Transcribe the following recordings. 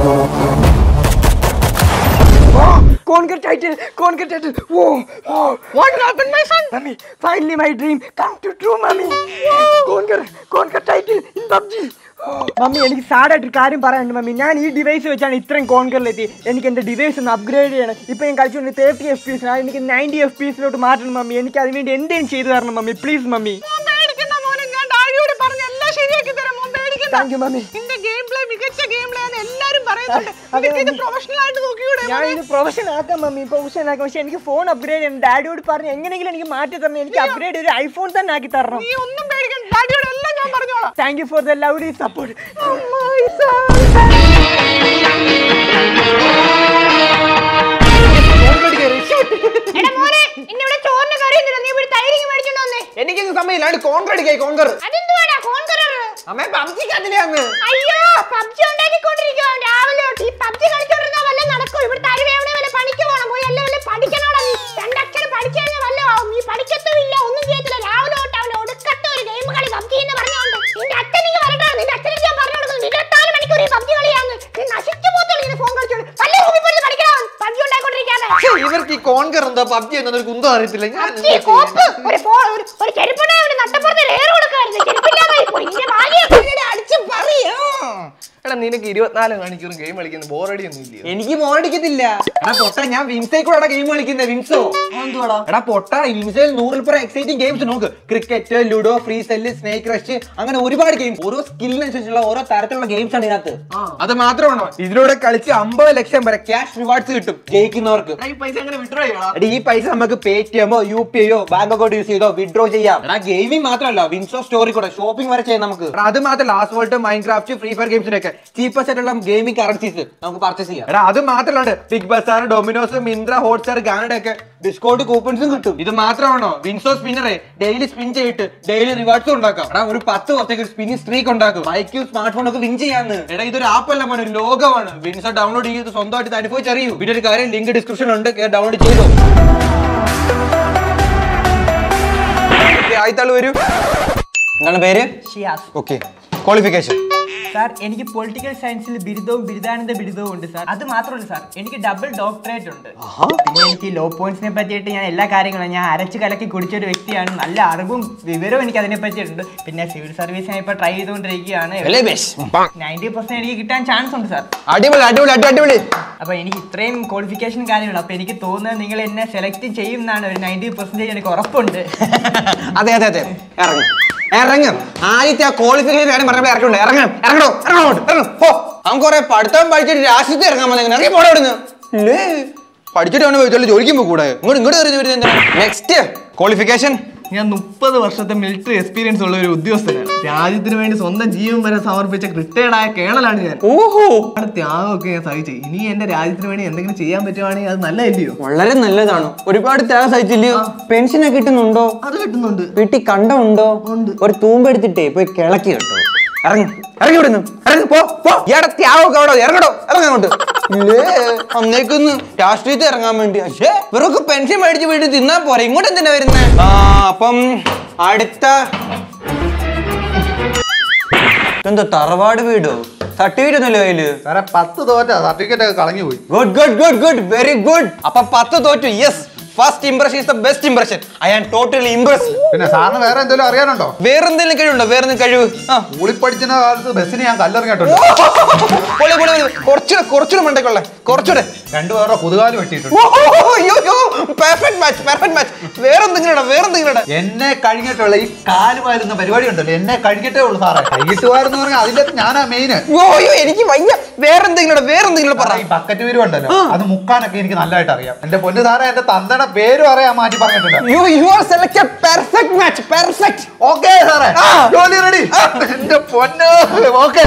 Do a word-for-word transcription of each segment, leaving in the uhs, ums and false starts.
Conquer title, conquer title. Whoa, whoa. What happened, my son? Mummy, finally my dream come to true, mummy. Conquer, conquer title in P U B G. Mummy എനിക്ക് സാഡായിട്ട് ഒരു കാര്യം പറയാനുണ്ട് mummy. ഞാൻ ഈ device വെച്ചാണ് ഇത്രയും കോൺകറിലെത്തി. എനിക്ക് എൻ്റെ ഡിവൈസ് ഒന്ന് അപ്ഗ്രേഡ് ചെയ്യണം. ഇപ്പോൾ ഞാൻ കളിച്ചുകൊണ്ട് തേർട്ടി എഫ് പി എസ് എനിക്ക് നയൻറ്റി എഫ് പി എസിലോട്ട് മാറ്റണം മമ്മി. എനിക്ക് അതിന് വേണ്ടി എന്തെങ്കിലും ചെയ്തു തരണം mummy, please mummy. Thank you mummy. ഞാൻ ഇത് പ്രൊഫഷൻ ആക്കാം മമ്മി, പ്രൊഫഷൻ ആക്കാം. പക്ഷെ എനിക്ക് ഫോൺ അപ്ഗ്രേഡ് ചെയ്യണം. ഡാഡിയോട് പറഞ്ഞ് എങ്ങനെയെങ്കിലും എനിക്ക് മാറ്റി തരണം. എനിക്ക് അപ്ഗ്രേഡ് ഒരു ഐഫോൺ തന്നെ ആക്കി തരണം. Thank you for the lovely support. എനിക്കൊന്നും സമയമില്ല. കോൺകർ കോൺകർ അമ്മേ പബ്ജി കണ്ടില്ലാന്ന്. അയ്യോ പബ്ജി ഉണ്ടാക്കിക്കൊണ്ടിരിക്കുക രാവിലെ ഈ പബ്ജി കളിച്ചോണ്ടിരുന്ന വല്ല നടക്കും. ഇവിടെ തരുവേവിടെ വല്ല പണിക്ക് പോകണം. പോയി എല്ലാം വല്ല പഠിക്കണോടാ. നീ രണ്ടക്ഷരം പഠിച്ചു കഴിഞ്ഞാൽ വല്ല നീ പഠിക്കത്തുമില്ല, ഒന്നും ചെയ്യത്തില്ല. രാവിലെ തൊട്ട് അവന് ഒടുക്കത്ത ഒരു ഗെയിം കളി പബ്ജി എന്ന് പറഞ്ഞോണ്ട് നിന്റെ അച്ഛനിക്ക് വരണ്ടാ. നിന്റെ അച്ഛനെ ഞാൻ പറഞ്ഞു കൊടുക്കുന്നു ഇരുപത്തിനാല് മണിക്കൂർ ഈ പബ്ജി കളിയാന്ന്. നീ നശിച്ചു പോത്തുള്ളൂ ഇങ്ങനെ ഫോൺ കളിച്ചോണ്ട്. വല്ല റൂമിൽ പോയി പഠിക്കണം പബ്ജി ഉണ്ടാക്കിക്കൊണ്ടിരിക്കാതെ. ഇവർക്ക് ഈ കോൺകർ എന്താ പബ്ജി എന്നൊരു കുന്തം അറിയത്തില്ല. ഞാൻ ഒരു ചെരുപ്പുണ്ടായി ഒരു നട്ടപ്പുറത്ത് ഏറ് കൊടുക്കായിരുന്നു. ചെരുപ്പില്ലാതായി പോയി. അടിച്ച് പറയാ. എടാ നിനക്ക് ഇരുപത്തിനാല് മണിക്കൂർ ഗെയിം കളിക്കുന്ന ബോറടി ഒന്നും ഇല്ല. എനിക്ക് ബോറടിക്കത്തില്ല. എടാ പൊട്ട ഞാൻ വിൻസയിൽ കൂടെ ഗെയിം കളിക്കുന്നത്. വിൻസോ എടാ പൊട്ട വിൻസയിൽ നൂറിൽ പുറം എക്സൈറ്റിംഗ് ഗെയിംസ് നോക്ക്. Cricket, ludo, free cell, snake rush, അങ്ങനെ ഒരുപാട് ഗെയിം. ഓരോ സ്കില്ലിനനുസരിച്ചുള്ള ഓരോ തരത്തിലുള്ള ഗെയിംസ് ആണ് ഇതിനകത്ത്. അത് മാത്രമാണോ ഇതിലൂടെ കളിച്ച് അമ്പത് ലക്ഷം വരെ ക്യാഷ് റിവാർഡ്സ് കിട്ടും ജയിക്കുന്നവർക്ക്. ഈ പൈസ അങ്ങനെ വിഡ്രോ ചെയ്യണം. ഈ പൈസ നമുക്ക് പേ ടി എമ്മോ യു പി ഐയോ ബാങ്ക് അക്കൗണ്ട് യൂസ് ചെയ്തോ വിഡ്രോ ചെയ്യാം. എടാ ഗെയിമിംഗ് മാത്രമല്ല വിൻസോ സ്റ്റോറി കൂടെ ഷോപ്പിംഗ് വരെ ചെയ്യാം നമുക്ക്. അത് മാത്രമല്ല ലാസ്റ്റ് മൈൻക്രാഫ്റ്റ്, ഫ്രീ ഫയർ ഗെയിംസിനൊക്കെ ചീപ്പസ്റ്റ് ആയിട്ടുള്ള ഗെയിമിംഗ് കറൻസീസ് നമുക്ക് പർച്ചേസ് ചെയ്യാം. എടാ അത് മാത്രമല്ല ബിഗ് ബസാർ, ഡൊമിനോസ്, മിന്ത്ര, ഹോട്ട്സ്റ്റാർ, ഗാനയുടെ ഒക്കെ ഡിസ്കൗണ്ട് കൂപ്പൺസും കിട്ടും. ഇത് മാത്രമാണോ വിൻസോ സ്പിന്നറെ ഡെയിലി സ്പിൻ ചെയ്തിട്ട് ഡെയിലി റിവാർഡ്സും ഉണ്ടാക്കാം. എടാ ഒരു പത്ത് വർഷത്തേക്ക് സ്പിന്നിംഗ് സ്ട്രീക്ക് ഉണ്ടാക്കും. ബൈക്കും സ്മാർട്ട് ഫോൺ ഒക്കെ വിൻ ചെയ്യാന്ന്. എടാ ഇതൊരു ആപ്പ് അല്ല മോനെ, ഒരു ലോകമാണ്. വിൻസോ ഡൗൺലോഡ് ചെയ്ത് സ്വന്തമായിട്ട് അനുഭവിച്ചറിയൂ. പിന്നെ ഒരു കാര്യം ലിങ്ക് ഡിസ്ക്രിപ്ഷൻ ഉണ്ട്, ഡൗൺലോഡ് ചെയ്തോ. ആയിത്താള് വരൂ. എന്താണ് പേര്? ഷിയാസ്. ഓക്കെ ക്വാളിഫിക്കേഷൻ സാർ എനിക്ക് പൊളിറ്റിക്കൽ സയൻസിൽ ബിരുദവും ബിരുദാനന്ദ ബിരുദവും ഉണ്ട് സാർ. അത് മാത്രമല്ല സാർ എനിക്ക് ഡബിൾ ഡോക്ടറേറ്റ് ഉണ്ട്. പിന്നെ എനിക്ക് ലോ പോയിന്റ്സിനെ പറ്റിയിട്ട് ഞാൻ എല്ലാ കാര്യങ്ങളും ഞാൻ അരച്ച് കലക്കി കുടിച്ചൊരു വ്യക്തിയാണ്. നല്ല അറിവും വിവരവും എനിക്ക് അതിനെ പറ്റിയിട്ടുണ്ട്. പിന്നെ സിവിൽ സർവീസ് ഞാൻ ഇപ്പൊ ട്രൈ ചെയ്തുകൊണ്ടിരിക്കുകയാണ്. നയൻറ്റി പെർസെന്റ് എനിക്ക് കിട്ടാൻ ചാൻസ് ഉണ്ട് സാർ. അടിപൊളി അടിപൊളി അടിപൊളി. അപ്പൊ എനിക്ക് ഇത്രയും ക്വാളിഫിക്കേഷൻ കാര്യങ്ങൾ അപ്പൊ എനിക്ക് തോന്നുന്നത് നിങ്ങൾ എന്നെ സെലക്ട് ചെയ്യും എന്നാണ്. ഒരു നയൻറ്റി പെർസെന്റേജ് എനിക്ക് ഉറപ്പുണ്ട്. അതെ അതെ അതെ ഇറങ്ങും ഇറങ്ങും. ആദ്യത്തെ ആ ക്വാളിഫിക്കേഷൻ കാര്യം പറഞ്ഞപ്പോൾ ഇറങ്ങും ഇറങ്ങണം ഇറങ്ങണോ ഇറങ്ങോട്ട് ഇറങ്ങും. ഓ അവൻ കുറെ പഠിത്തം പഠിച്ചിട്ട് രാഷ്ട്രീയത്തിൽ ഇറങ്ങാൻ വന്നെ ഇറങ്ങി പോടെ ഇവിടുന്ന്. ഇല്ലേ പഠിച്ചിട്ട് അവനെ ചോദിച്ചാൽ ജോലിക്കുമ്പോ കൂടെ ഇങ്ങോട്ട് ഇങ്ങോട്ട് കയറി വരുന്നത്. നെക്സ്റ്റ് ക്വാളിഫിക്കേഷൻ ഞാൻ മുപ്പത് വർഷത്തെ മിലിറ്ററി എക്സ്പീരിയൻസ് ഉള്ള ഒരു ഉദ്യോഗസ്ഥനാണ്. രാജ്യത്തിന് വേണ്ടി സ്വന്തം ജീവൻ വരെ സമർപ്പിച്ച റിട്ടയർഡ് ആയ കേണലാണ് ഞാൻ. ഓഹോ ത്യാഗമൊക്കെ ഞാൻ സഹിച്ചു. ഇനി എന്റെ രാജ്യത്തിന് വേണ്ടി എന്തെങ്കിലും ചെയ്യാൻ പറ്റുവാണെങ്കിൽ അത് നല്ലതല്ലയോ? വളരെ നല്ലതാണ്. ഒരുപാട് ത്യാഗം സഹിച്ചില്ലയോ? പെൻഷൻ ഒക്കെ കിട്ടുന്നുണ്ടോ? അത് കിട്ടുന്നുണ്ട്. വീട്ടിൽ കണ്ടമുണ്ടോ? ഒരു തൂമ്പെടുത്തിട്ടേ പോയി കിളക്കി കേട്ടോ. ഇറങ്ങി ഇറങ്ങി വിടുന്നു ഇറങ്ങി പോ പോ. ഇയാടെ ത്യാഗമൊക്കെ അവിടെ ഇറങ്ങടോ ഇറങ്ങോട്ട്. ഇല്ലേ അന്നേക്കൊന്ന് രാഷ്ട്രീയത്തിൽ ഇറങ്ങാൻ വേണ്ടി. പക്ഷേ ഇവരൊക്കെ പെൻഷൻ മേടിച്ച് വീട്ടിൽ തിന്നാ പോരെ, ഇങ്ങോട്ട് എന്തിനാ വരുന്നത്? ആ അപ്പം അടുത്ത എന്താ തറവാട് വീടോ? സർട്ടിഫിക്കറ്റ് ഒന്നുമില്ല കയ്യില്? പത്ത് തോറ്റ സർട്ടിഫിക്കറ്റ് ഒക്കെ കളഞ്ഞു പോയി. Good good good good very good. അപ്പൊ പത്ത് തോറ്റു. Yes first impression is the best impression. I am totally impressed. പിന്നെ സാറിന് വേറെ എന്തെങ്കിലും അറിയാനുണ്ടോ? വേറെ എന്തെങ്കിലും കഴിവുണ്ടോ? വേറെ എന്തെങ്കിലും കഴിവ്? സ്കൂളിൽ പഠിക്കുന്ന കാലത്ത് ബസ്സിന് ഞാൻ കല്ലെറിഞ്ഞിട്ടുണ്ട്. കുറച്ചുകൂടെ കുറച്ചുകൂടെ മണ്ടക്കുള്ള കുറച്ചുകൂടെ രണ്ടുപേരുടെ കുതുകാല് വെട്ടിയിട്ടുണ്ട്. വേറെ എന്തെങ്കിലും വേറെ എന്തെങ്കിലും എന്നെ കഴിഞ്ഞിട്ടുള്ള ഈ കാല് വാരുന്ന പരിപാടി ഉണ്ടല്ലോ, എന്നെ കഴിഞ്ഞിട്ടേ ഉള്ളൂ സാറേ. കൈയിട്ട് വാരെന്ന് പറഞ്ഞാൽ അതിന്റെ ഞാനാ മെയിന്. ഓയോ എനിക്ക് വയ്യ. വേറെ എന്തെങ്കിലും വേറെ എന്തെങ്കിലും പറ. ഈ ബക്കറ്റ് വീരും ഉണ്ടല്ലോ അത് മുക്കാനൊക്കെ എനിക്ക് നല്ലതായിട്ട് അറിയാം. എന്റെ പൊന്നു സാറേ എന്റെ തന്തയുടെ പേരും അറിയാൻ മാറ്റി പറഞ്ഞിട്ടുണ്ട്. ഓക്കെ സാറേ ജോലി റെഡി. എന്റെ പൊന്നു ഓക്കെ.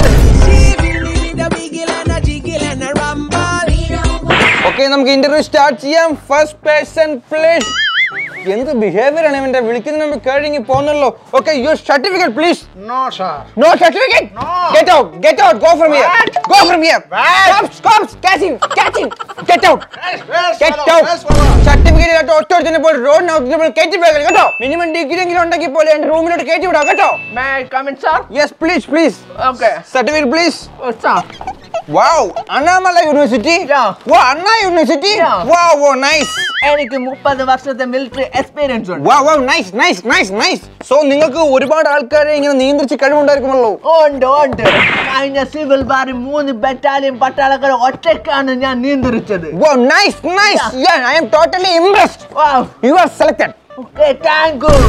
ഓക്കെ നമുക്ക് ഇന്റർവ്യൂ സ്റ്റാർട്ട് ചെയ്യാം. First person please. എന്ത് ബിഹേവിയർ ആണ് ഇവന്റെ? വിളിക്കുന്നതിന് മുമ്പ് കഴിഞ്ഞ് പോന്നല്ലോ. Okay your certificate please. No sir. No certificate. Get out get out. Go from here go from here. Stop stop catch him catch him. Get out get out. Certificate ആയിട്ട് ഒറ്റ ഒരുത്തനെ പോയി റോഡിന് ഔട്ട് കയറ്റി പോയി കേട്ടോ. മിനിമം ഡിഗ്രി എങ്കിലും ഉണ്ടെങ്കിൽ പോലെ എന്റെ റൂമിലോട്ട് കയറ്റി വിടാം കേട്ടോ. May I come in, sir? Yes please please. Okay. Certificate please. Oh, sir. Wow, Annamalai University. Yeah. Wow, Anna University. Yeah. Wow, wow, nice. എനിക്ക് മുപ്പത് വർഷത്തെ മിലിറ്ററി എക്സ്പീരിയൻസ് ഉണ്ട്. Wow, wow, nice, nice, nice, nice. So നിങ്ങൾക്ക് ഒരുപാട് ആൾക്കാരെ ഇങ്ങനെ നിയന്ത്രിച്ച് കഴിവുണ്ടായിരിക്കുമല്ലോ. ഉണ്ട് ഉണ്ട്. കഴിഞ്ഞ സിവിൽ വാറിൽ മൂന്ന് ബറ്റാലിയൻ പട്ടാളക്കാരെ ഒറ്റയ്ക്കാണ് ഞാൻ നിയന്ത്രിച്ചത്. Wow, nice, nice. Yeah, I am totally impressed. Wow. You are selected. Okay, thank you.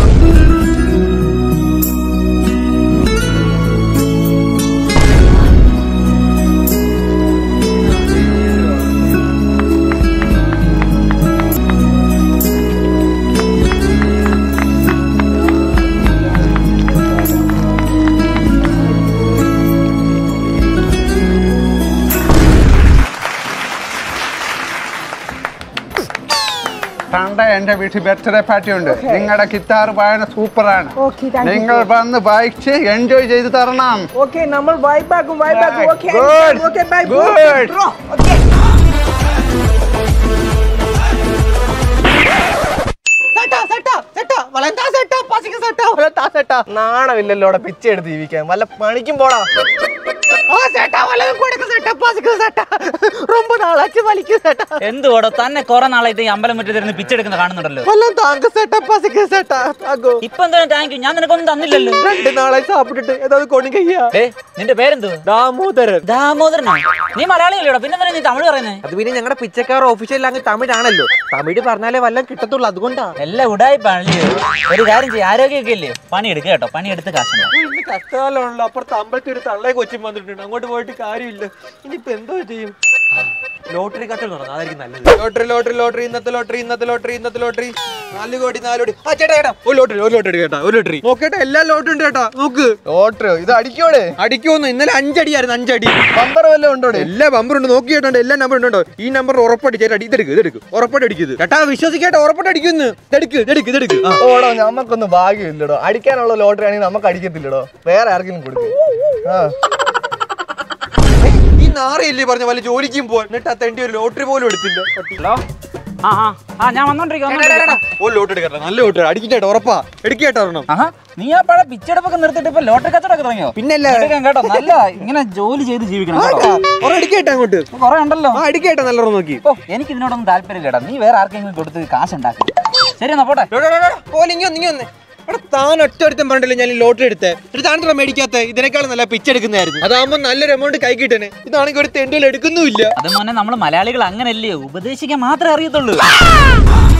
Sunday എന്റെ വീട്ടിൽ ബർത്ത്ഡേ പാർട്ടി ഉണ്ട്. നിങ്ങളുടെ ഗിറ്റാർ വായന സൂപ്പറാണ്. നിങ്ങൾ വന്ന് വായിച്ച് എൻജോയ് ചെയ്ത് തരണം. ഓക്കെ, നമ്മൾ വൈബാക്കും വൈബാക്കും. Okay Good. Okay bye. Good. Okay. നാണമില്ലല്ലോടെ പിച്ച എടുത്ത് ജീവിക്കാൻ. വല്ല പണിക്കും പോടാ. എന്തുവാടോ തന്നെ കൊറേ നാളായിട്ട് ഈ അമ്പലം മുറ്റത്തിരുന്ന് പിച്ചെടുക്കുന്ന കാണുന്നുണ്ടല്ലോ. ഇപ്പൊ എന്താണ് താങ്ക് യു? ഞാൻ നിനക്കൊന്നും തന്നില്ലല്ലോ. രണ്ട് നാളായി സാപ്പിട്ടിട്ട് ഏതാ കൊണി കയ്യാ. ഏ നിന്റെ പേരെന്തു? ദാമോദരൻ. ദാമോദരനോ? നീ മലയാളിയല്ലോടാ, പിന്നെ നീ തമിഴ് പറയുന്നേ? അത് പിന്നെ ഞങ്ങളുടെ പിച്ചക്കാർ ഓഫീഷ്യൽ അങ്ങ് തമിഴാണല്ലോ. തമിഴ് പറഞ്ഞാലേ വല്ലതും കിട്ടത്തുള്ളൂ, അതുകൊണ്ടാ. എല്ലാം ഉടായിപ്പാണല്ലേ. ഒരു കാര്യം ചെയ്യും, ആരോഗ്യമൊക്കെ ഇല്ലേ, പണിയെടുക്കുക കേട്ടോ. പണിയെടുത്ത് കാശുണ്ടോ. ഇന്ന് കഷ്ടകാലമാണല്ലോ. അപ്പുറത്ത് അമ്പലത്തിൽ ഒരു തള്ളയെ കൊച്ചും വന്നിട്ടുണ്ട്. അങ്ങോട്ട് പോയിട്ട് കാര്യമില്ല. ഇനിയിപ്പോ എന്തോ ചെയ്യും? ലോട്ടറി കച്ചവടം നടന്നു, അതായിരിക്കും നല്ലത്. ലോട്ടറി ലോട്ടറി ലോട്ടറി ഇന്നത്തെ ലോട്ടറി ഇന്നത്തെ ലോട്ടറി ഇന്നത്തെ ലോട്ടറി നാല് കോടി നാല് കോടി. ആ ചേട്ടാ ചേട്ടാ ഒരു ലോട്ടറി ഒരു ലോട്ടറി കേട്ടാ ഒരു ലോട്ടറി നോക്കേട്ടാ. എല്ലാ ലോട്ടറി ഉണ്ട് കേട്ടാ. നോക്ക് ലോട്ടറി ഇത് അടിക്കോടെ അടിക്കോന്ന്. ഇന്നലെ അഞ്ചടിയായിരുന്നു, അഞ്ചടി. ബമ്പർ വല്ലതും ഉണ്ടോ? എല്ലാ ബമ്പർ ഉണ്ട്. നോക്കി കേട്ടോ, എല്ലാ നമ്പർ ഉണ്ടോ? ഈ നമ്പർ ഉറപ്പടി ചേട്ടാ. ഇതെടുക്ക് ഇതെടുക്ക് ഉറപ്പടി അടിക്കുന്നത് ചേട്ടാ. വിശ്വസിക്കേട്ടാ, ഉറപ്പടി അടിക്കുന്നു. ഇതെടുക്ക് ഇതെടുക്ക് ഇതെടുക്ക്. ഓടോ, നമുക്കൊന്നും ഭാഗ്യമില്ലടോ. അടിക്കാനുള്ള ലോട്ടറി ആണെങ്കിൽ നമുക്ക് അടിക്കത്തില്ലടോ. വേറെ ആർക്കെങ്കിലും കൊടുക്കും. ആ നാറിയില്ലേ പറഞ്ഞ വല്ല ജോലിക്കും പോവാൻ. എന്നിട്ട് ആ തെണ്ടി ഒരു ലോട്ടറി പോലും എടുത്തില്ല. ഹലോ. ആ ആ ആ ഞാൻ വന്നോണ്ടിരിക്കും. ഒരു ലോട്ടറി എടുക്കട്ടെ, നല്ല ലോട്ടറി അടിക്കട്ടെ. ഉറപ്പാ എടുക്കേട്ടാ ഒരെണ്ണം. ആഹാ, നീ ആ പഴ പിച്ചെടുപ്പൊക്കെ നിർത്തിട്ട് ഇപ്പൊ ലോട്ടറി കച്ചവടമൊക്കെ തുടങ്ങിയോ? പിന്നല്ലേ കേട്ടോ, നല്ല ഇങ്ങനെ ജോലി ചെയ്ത് ജീവിക്കണം കേട്ടോ. അടിക്കേട്ടാ അങ്ങോട്ട്. കൊറേ ഉണ്ടല്ലോ. ആ അടിക്കേട്ടാ, നല്ലോണം നോക്കി. ഓ എനിക്ക് ഇതിനോടൊന്നും താല്പര്യം കേട്ടോ. നീ വേറെ ആർക്കെങ്കിലും കൊടുത്ത് കാശ് ഉണ്ടാക്കി. ശരി എന്നാ പോട്ടെ. എടാ താൻ ഒറ്റ ഒരുത്തം പറഞ്ഞില്ല ഞാൻ ലോട്ടറി എടുത്തേ. താൻ മേടിക്കാത്ത ഇതിനേക്കാളും നല്ല പിച്ചെടുക്കുന്നതായിരുന്നു. അതാകുമ്പോ നല്ലൊരു എമൗണ്ട് കൈ കിട്ടണേ. ഇതാണെങ്കിൽ ഒരു തെണ്ടിയിൽ എടുക്കുന്നുമില്ല. അത് മോനെ, നമ്മള് മലയാളികൾ അങ്ങനല്ലേ, ഉപദേശിക്കാൻ മാത്രമേ അറിയത്തുള്ളൂ.